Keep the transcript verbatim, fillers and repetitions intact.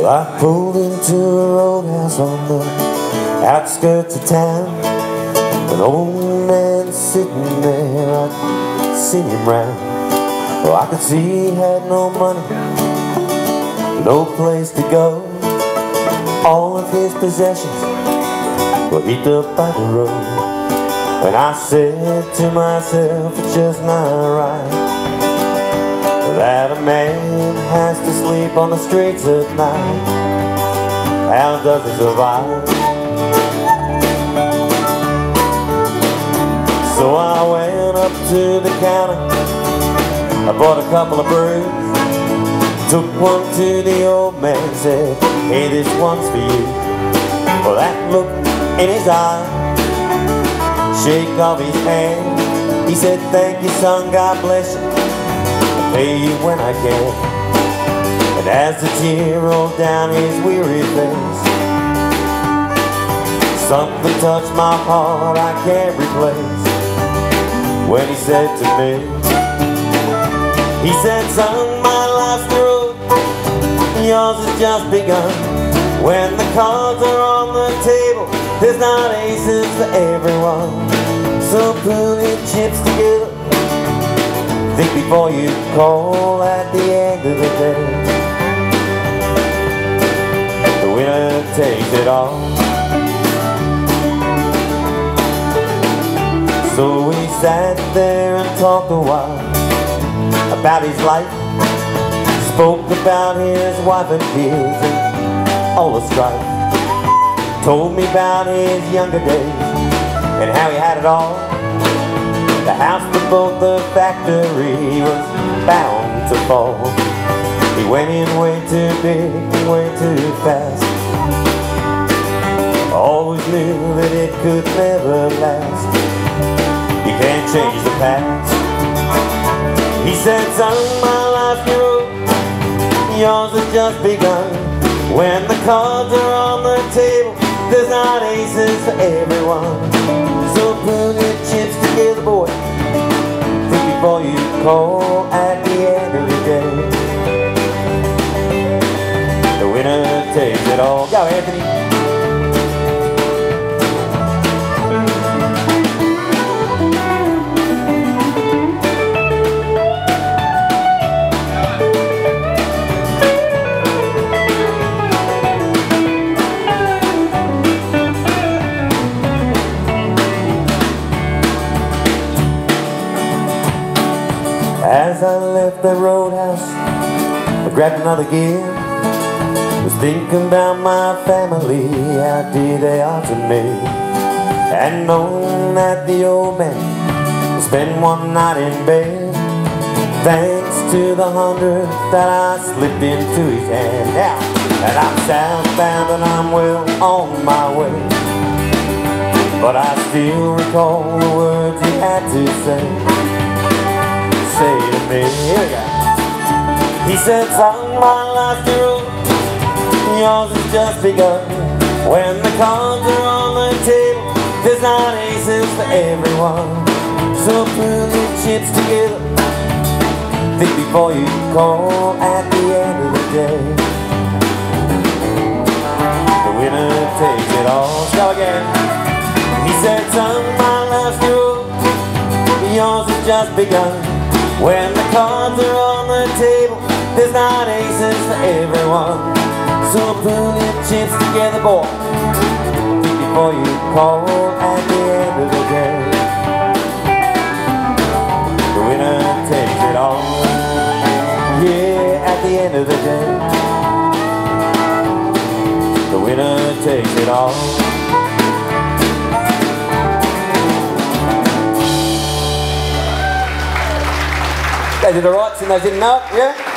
Well, I pulled into a roadhouse on the outskirts of town. An old man sitting there, I'd seen him round. Well, I could see he had no money, no place to go. All of his possessions were heaped up by the road. And I said to myself, it's just not right that a man has to sleep on the streets at night. How does he survive? So I went up to the counter, I bought a couple of brews, took one to the old man, said, hey, this one's for you. Well, that look in his eye, shake off his hand, he said, thank you son, God bless you, I'll pay you when I can. And as the tear rolled down his weary face, something touched my heart I can't replace. When he said to me, he said, son, my life's the road, yours has just begun. When the cards are on the table, there's not aces for everyone. So put your chips together, think before you call at the end of the day. The winner takes it all. So we sat there and talked a while about his life, spoke about his wife and kids and all the strife, told me about his younger days and how he had it all. The house that built the factory was bound to fall. He went in way too big, way too fast. Always knew that it could never last. You can't change the past. He said, son, my life's your road, yours has just begun. When the cards are on the table, there's not aces for everyone. So put your chips together, boy, think before you call at the end of the day. The winner takes it all. Go, Anthony. As I left the roadhouse, I grabbed another gear, was thinking about my family, how dear they are to me, and knowing that the old man spent one night in bed, thanks to the hundred that I slipped into his hand. Now, and I'm southbound and I'm well on my way, but I still recall the words he had to say. Say to me, here we go. He said, son, my life's the road, yours has just begun. When the cards are on the table, there's not aces for everyone. So put your chips together, think before you call at the end of the day. The winner takes it all. Let's go again. He said, son, my life's the road, yours has just begun. When the cards are on the table, there's not aces for everyone. So put your chips together, boy, think before you call at the end of the day. The winner takes it all. Yeah, at the end of the day, the winner takes it all. They did alright, and they didn't know it, yeah?